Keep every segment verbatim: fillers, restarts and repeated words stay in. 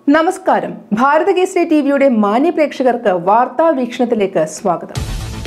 നമസ്കാരം. ഭാരത കേസരി ടിവിയുടെ മാന്യ പ്രേക്ഷകർക്ക് വാർത്താ വീക്ഷണത്തിലേക്ക് സ്വാഗതം.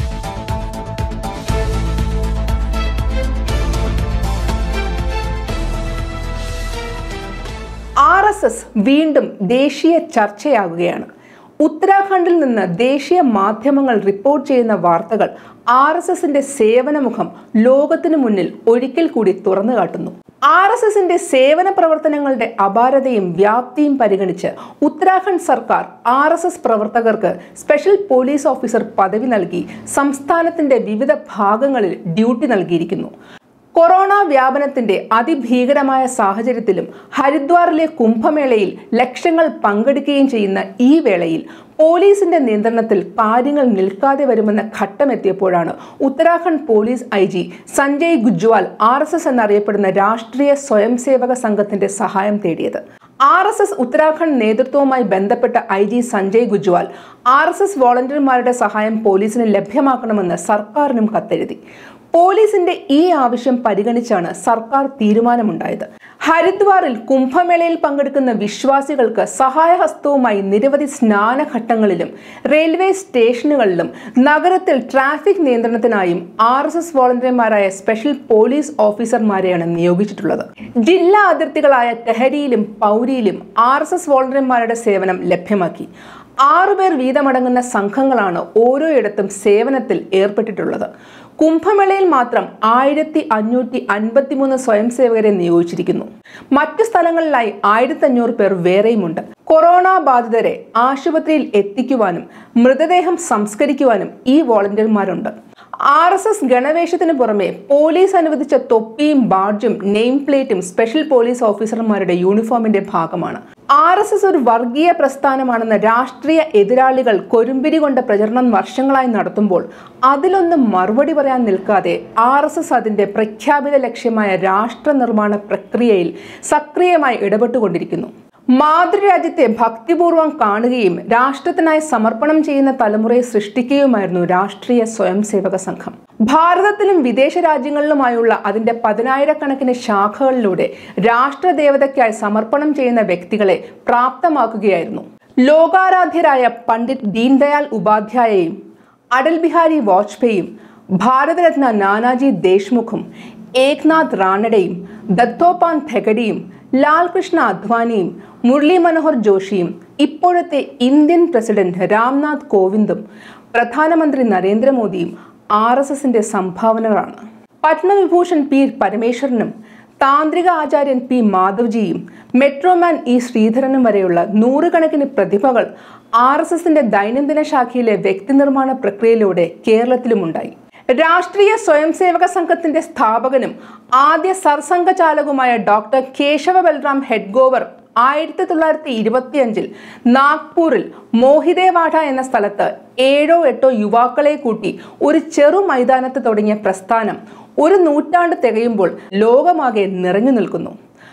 ആർ എസ് എസ് വീണ്ടും ദേശീയ ചർച്ചയാകുകയാണ്. ഉത്തരാഖണ്ഡിൽ നിന്ന് ദേശീയ മാധ്യമങ്ങൾ റിപ്പോർട്ട് ചെയ്യുന്ന വാർത്തകൾ ആർ എസ് എസിന്റെ സേവനമുഖം ലോകത്തിനു മുന്നിൽ ഒരിക്കൽ കൂടി തുറന്നു കാട്ടുന്നു. ആർ എസ് എസിന്റെ സേവന പ്രവർത്തനങ്ങളുടെ അപാരതയും വ്യാപ്തിയും പരിഗണിച്ച് ഉത്തരാഖണ്ഡ് സർക്കാർ ആർ എസ് എസ് പ്രവർത്തകർക്ക് സ്പെഷ്യൽ പോലീസ് ഓഫീസർ പദവി നൽകി സംസ്ഥാനത്തിന്റെ വിവിധ ഭാഗങ്ങളിൽ ഡ്യൂട്ടി നൽകിയിരിക്കുന്നു. കൊറോണ വ്യാപനത്തിന്റെ അതിഭീകരമായ സാഹചര്യത്തിലും ഹരിദ്വാറിലെ കുംഭമേളയിൽ ലക്ഷങ്ങൾ പങ്കെടുക്കുകയും ചെയ്യുന്ന ഈ വേളയിൽ പോലീസിന്റെ നിയന്ത്രണത്തിൽ കാര്യങ്ങൾ നിൽക്കാതെ വരുമെന്ന ഘട്ടമെത്തിയപ്പോഴാണ് Uttarakhand police I G Sanjay Gujwal R S S എന്നറിയപ്പെടുന്ന രാഷ്ട്രീയ സ്വയംസേവക സംഘത്തിന്റെ സഹായം തേടിയത്. ആർ എസ് എസ് ഉത്തരാഖണ്ഡ് നേതൃത്വവുമായി ബന്ധപ്പെട്ട I G Sanjay Gujwal R S S വോളണ്ടിയർമാരുടെ സഹായം പോലീസിന് ലഭ്യമാക്കണമെന്ന് സർക്കാരിനും കത്തെഴുതി. പോലീസിന്റെ ഈ ആവശ്യം പരിഗണിച്ചാണ് സർക്കാർ തീരുമാനമുണ്ടായത്. ഹരിദ്വാറിൽ കുംഭമേളയിൽ പങ്കെടുക്കുന്ന വിശ്വാസികൾക്ക് സഹായഹസ്തവുമായി നിരവധി സ്നാനഘട്ടങ്ങളിലും റെയിൽവേ സ്റ്റേഷനുകളിലും നഗരത്തിൽ ട്രാഫിക് നിയന്ത്രണത്തിനായും ആർ എസ് എസ് വോളണ്ടിയർമാരായ സ്പെഷ്യൽ പോലീസ് ഓഫീസർമാരെയാണ് നിയോഗിച്ചിട്ടുള്ളത്. ജില്ലാ അതിർത്തികളായ ടെഹരിയിലും പൗരിയിലും ആർ എസ് എസ് വോളണ്ടിയർമാരുടെ സേവനം ലഭ്യമാക്കി. ആറുപേർ വീതമടങ്ങുന്ന സംഘങ്ങളാണ് ഓരോയിടത്തും സേവനത്തിൽ ഏർപ്പെട്ടിട്ടുള്ളത്. കുംഭമേളയിൽ മാത്രം ആയിരത്തി അഞ്ഞൂറ്റി അൻപത്തി മൂന്ന് സ്വയംസേവകരെ നിയോഗിച്ചിരിക്കുന്നു. മറ്റു സ്ഥലങ്ങളിലായി ആയിരത്തി അഞ്ഞൂറ് പേർ വേറെയുമുണ്ട്. കൊറോണ ബാധിതരെ ആശുപത്രിയിൽ എത്തിക്കുവാനും മൃതദേഹം സംസ്കരിക്കുവാനും ഈ വോളണ്ടിയർമാരുണ്ട്. ആർ എസ് എസ് ഗണവേഷത്തിന് പുറമെ പോലീസ് അനുവദിച്ച തൊപ്പിയും ബാഡ്ജും നെയിം പ്ലേറ്റും സ്പെഷ്യൽ പോലീസ് ഓഫീസർമാരുടെ യൂണിഫോമിന്റെ ഭാഗമാണ്. ആർ എസ് എസ് ഒരു വർഗീയ പ്രസ്ഥാനമാണെന്ന് രാഷ്ട്രീയ എതിരാളികൾ കൊരുമ്പിരി കൊണ്ട പ്രചരണം വർഷങ്ങളായി നടത്തുമ്പോൾ അതിലൊന്നും മറുപടി പറയാൻ നിൽക്കാതെ ആർ എസ് എസ് അതിന്റെ പ്രഖ്യാപിത ലക്ഷ്യമായ രാഷ്ട്ര നിർമ്മാണ പ്രക്രിയയിൽ സക്രിയമായി ഇടപെട്ടുകൊണ്ടിരിക്കുന്നു. മാതൃരാജ്യത്തെ ഭക്തിപൂർവ്വം കാണുകയും രാഷ്ട്രത്തിനായി സമർപ്പണം ചെയ്യുന്ന തലമുറയെ സൃഷ്ടിക്കുകയുമായിരുന്നു രാഷ്ട്രീയ സ്വയംസേവക സംഘം. ഭാരതത്തിലും വിദേശ രാജ്യങ്ങളിലുമായുള്ള അതിന്റെ പതിനായിരക്കണക്കിന് ശാഖകളിലൂടെ രാഷ്ട്രദേവതയ്ക്കായി സമർപ്പണം ചെയ്യുന്ന വ്യക്തികളെ പ്രാപ്തമാക്കുകയായിരുന്നു. ലോകാരാധ്യരായ പണ്ഡിറ്റ് ദീൻദയാൽ ഉപാധ്യായയും അടൽ ബിഹാരി വാജ്പേയിയും ഭാരതരത്ന നാനാജി ദേശ്മുഖും ഏക്നാഥ് റാണഡയും ദത്തോപാൻ ഥെഗഡിയും ലാൽ കൃഷ്ണ അദ്വാനിയും മുരളി മനോഹർ ജോഷിയും ഇപ്പോഴത്തെ ഇന്ത്യൻ പ്രസിഡന്റ് രാംനാഥ് കോവിന്ദും പ്രധാനമന്ത്രി നരേന്ദ്രമോദിയും ആർ എസ് എസിന്റെ സംഭാവനകളാണ്. പത്മവിഭൂഷൺ പി പരമേശ്വരനും താന്ത്രിക ആചാര്യൻ പി മാധവ്ജിയും മെട്രോമാൻ ഇ ശ്രീധരനും വരെയുള്ള നൂറുകണക്കിന് പ്രതിഭകൾ ആർ എസ് എസിന്റെ ദൈനംദിന ശാഖയിലെ വ്യക്തിനിർമ്മാണ പ്രക്രിയയിലൂടെ കേരളത്തിലുമുണ്ടായി. രാഷ്ട്രീയ സ്വയംസേവക സംഘത്തിന്റെ സ്ഥാപകനും ആദ്യ സർസംഘചാലകുമായ ഡോക്ടർ കേശവ ബൽറാം ഹെഡ്ഗോവർ ആയിരത്തി തൊള്ളായിരത്തി ഇരുപത്തി അഞ്ചിൽ നാഗ്പൂരിൽ മോഹിദേവാഡ എന്ന സ്ഥലത്ത് ഏഴോ എട്ടോ യുവാക്കളെ കൂട്ടി ഒരു ചെറു മൈതാനത്ത് തുടങ്ങിയ പ്രസ്ഥാനം ഒരു നൂറ്റാണ്ട് തികയുമ്പോൾ ലോകമാകെ നിറഞ്ഞു നിൽക്കുന്നു.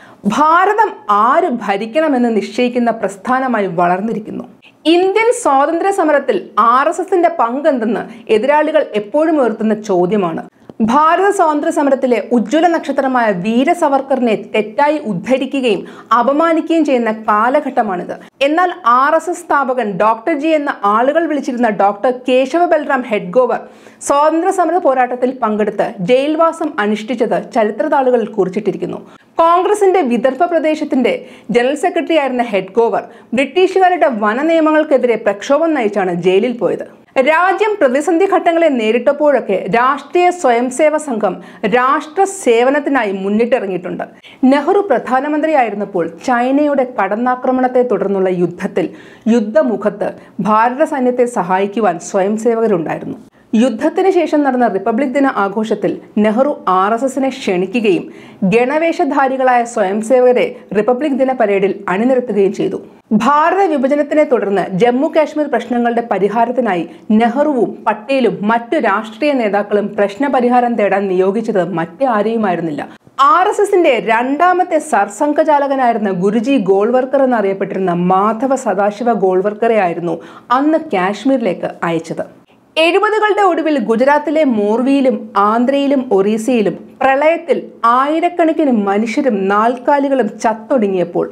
ഭാരതം ആര് ഭരിക്കണമെന്ന് നിശ്ചയിക്കുന്ന പ്രസ്ഥാനമായി വളർന്നിരിക്കുന്നു. ഇന്ത്യൻ സ്വാതന്ത്ര്യ സമരത്തിൽ ആർ എസ് എസിന്റെ പങ്കെന്തെന്ന് എതിരാളികൾ എപ്പോഴും ഉയർത്തുന്ന ചോദ്യമാണ്. ഭാരത സ്വാതന്ത്ര്യ സമരത്തിലെ ഉജ്ജ്വല നക്ഷത്രമായ വീര സവർക്കറിനെ തെറ്റായി ഉദ്ധരിക്കുകയും അപമാനിക്കുകയും ചെയ്യുന്ന കാലഘട്ടമാണിത്. എന്നാൽ ആർ എസ് എസ് സ്ഥാപകൻ ഡോക്ടർ ജി എന്ന ആളുകൾ വിളിച്ചിരുന്ന ഡോക്ടർ കേശവ ബൽറാം ഹെഡ്ഗോവർ സ്വാതന്ത്ര്യ സമര പോരാട്ടത്തിൽ പങ്കെടുത്ത് ജയിൽവാസം അനുഷ്ഠിച്ചത് ചരിത്രതാളുകളിൽ കുറിച്ചിട്ടിരിക്കുന്നു. കോൺഗ്രസിന്റെ വിദർഭ പ്രദേശത്തിന്റെ ജനറൽ സെക്രട്ടറി ആയിരുന്ന ഹെഡ്ഗോവർ ബ്രിട്ടീഷുകാരുടെ വന നിയമങ്ങൾക്കെതിരെ പ്രക്ഷോഭം നയിച്ചാണ് ജയിലിൽ പോയത്. രാജ്യം പ്രതിസന്ധി ഘട്ടങ്ങളെ നേരിട്ടപ്പോഴൊക്കെ രാഷ്ട്രീയ സ്വയംസേവ സംഘം രാഷ്ട്ര സേവനത്തിനായി മുന്നിട്ടിറങ്ങിയിട്ടുണ്ട്. നെഹ്റു പ്രധാനമന്ത്രിയായിരുന്നപ്പോൾ ചൈനയുടെ കടന്നാക്രമണത്തെ തുടർന്നുള്ള യുദ്ധത്തിൽ യുദ്ധമുഖത്ത് ഭാരത സൈന്യത്തെ സഹായിക്കുവാൻ സ്വയംസേവകരുണ്ടായിരുന്നു. യുദ്ധത്തിന് ശേഷം നടന്ന റിപ്പബ്ലിക് ദിന ആഘോഷത്തിൽ നെഹ്റു ആർ എസ് എസിനെ ക്ഷണിക്കുകയും ഗണവേഷധാരികളായ സ്വയംസേവകരെ റിപ്പബ്ലിക് ദിന പരേഡിൽ അണിനിരത്തുകയും ചെയ്തു. ഭാരത വിഭജനത്തിനെ തുടർന്ന് ജമ്മു കാശ്മീർ പ്രശ്നങ്ങളുടെ പരിഹാരത്തിനായി നെഹ്റുവും പട്ടേലും മറ്റു രാഷ്ട്രീയ നേതാക്കളും പ്രശ്നപരിഹാരം തേടാൻ നിയോഗിച്ചത് മറ്റാരെയുമായിരുന്നില്ല, ആർ എസ് എസിന്റെ രണ്ടാമത്തെ സർസംഘചാലകനായിരുന്ന ഗുരുജി ഗോൾവർക്കർ എന്നറിയപ്പെട്ടിരുന്ന മാധവ സദാശിവ ഗോൾവർക്കറെ ആയിരുന്നു അന്ന് കാശ്മീരിലേക്ക് അയച്ചത്. എഴുപതുകളുടെ ഒടുവിൽ ഗുജറാത്തിലെ മോർവിയിലും ആന്ധ്രയിലും ഒറീസയിലും പ്രളയത്തിൽ ആയിരക്കണക്കിന് മനുഷ്യരും നാൽക്കാലികളും ചത്തൊടുങ്ങിയപ്പോൾ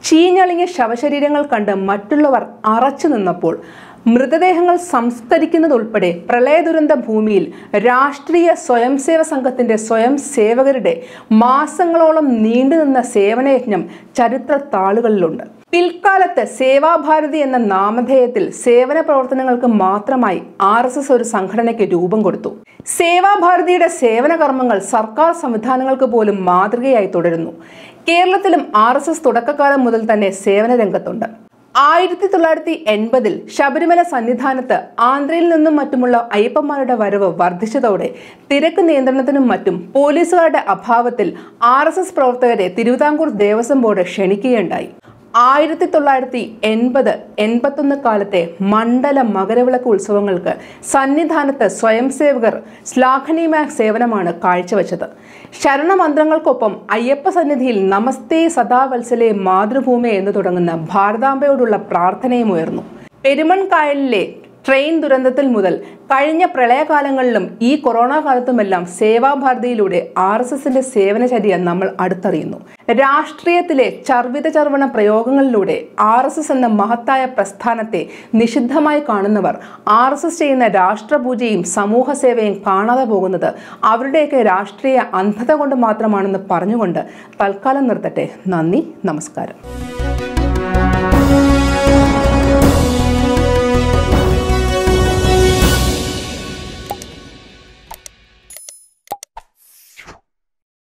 ചീഞ്ഞളിങ്ങിയ ശവശരീരങ്ങൾ കണ്ട് മറ്റുള്ളവർ അറച്ചു നിന്നപ്പോൾ മൃതദേഹങ്ങൾ സംസ്കരിക്കുന്നതുൾപ്പെടെ പ്രളയ ദുരന്ത ഭൂമിയിൽ രാഷ്ട്രീയ സ്വയംസേവ സംഘത്തിന്റെ സ്വയം സേവകരുടെ മാസങ്ങളോളം നീണ്ടുനിന്ന സേവനയജ്ഞം ചരിത്ര താളുകളിലുണ്ട്. പിൽക്കാലത്ത് സേവാഭാരതി എന്ന നാമധേയത്തിൽ സേവന പ്രവർത്തനങ്ങൾക്ക് മാത്രമായി ആർ എസ് എസ് ഒരു സംഘടനയ്ക്ക് രൂപം കൊടുത്തു. സേവാഭാരതിയുടെ സേവന കർമ്മങ്ങൾ സർക്കാർ സംവിധാനങ്ങൾക്ക് പോലും മാതൃകയായി തുടരുന്നു. കേരളത്തിലും ആർ എസ് എസ് തുടക്കകാലം മുതൽ തന്നെ സേവന രംഗത്തുണ്ട്. ആയിരത്തി തൊള്ളായിരത്തി എൺപതിൽ ശബരിമല സന്നിധാനത്ത് ആന്ധ്രയിൽ നിന്നും മറ്റുമുള്ള അയ്യപ്പന്മാരുടെ വരവ് വർദ്ധിച്ചതോടെ തിരക്ക് നിയന്ത്രണത്തിനും മറ്റും പോലീസുകാരുടെ അഭാവത്തിൽ ആർ എസ് എസ് പ്രവർത്തകരെ തിരുവിതാംകൂർ ദേവസ്വം ബോർഡ് ക്ഷണിക്കുകയുണ്ടായി. ആയിരത്തി തൊള്ളായിരത്തി എൺപത് എൺപത്തൊന്ന് കാലത്തെ മണ്ഡല മകരവിളക്ക് ഉത്സവങ്ങൾക്ക് സന്നിധാനത്ത് സ്വയംസേവകർ ശ്ലാഘനീയമായ സേവനമാണ് കാഴ്ചവെച്ചത്. ശരണമന്ത്രങ്ങൾക്കൊപ്പം അയ്യപ്പ സന്നിധിയിൽ നമസ്തേ സദാവത്സലേ മാതൃഭൂമി എന്ന് തുടങ്ങുന്ന ഭാരതാംബയോടുള്ള പ്രാർത്ഥനയും ഉയർന്നു. പെരുമൺകായലിലെ ട്രെയിൻ ദുരന്തത്തിൽ മുതൽ കഴിഞ്ഞ പ്രളയകാലങ്ങളിലും ഈ കൊറോണ കാലത്തുമെല്ലാം സേവാഭാരതിയിലൂടെ ആർ എസ് എസിന്റെ സേവനചര്യ നമ്മൾ അടുത്തറിയുന്നു. രാഷ്ട്രീയത്തിലെ ചർവിത ചർവണ പ്രയോഗങ്ങളിലൂടെ ആർ എസ് എസ് എന്ന മഹത്തായ പ്രസ്ഥാനത്തെ നിഷിദ്ധമായി കാണുന്നവർ ആർ എസ് എസ് ചെയ്യുന്ന രാഷ്ട്രപൂജയും സമൂഹ സേവയും കാണാതെ പോകുന്നത് അവരുടെയൊക്കെ രാഷ്ട്രീയ അന്ധത കൊണ്ട് മാത്രമാണെന്ന് പറഞ്ഞുകൊണ്ട് തൽക്കാലം നിർത്തട്ടെ. നന്ദി, നമസ്കാരം.